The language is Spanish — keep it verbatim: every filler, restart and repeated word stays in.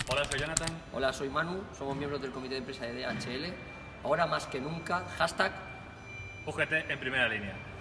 Hola, soy Jonathan. Hola, soy Manu, somos miembros del comité de empresa de D H L. Ahora más que nunca, hashtag U G T en primera línea.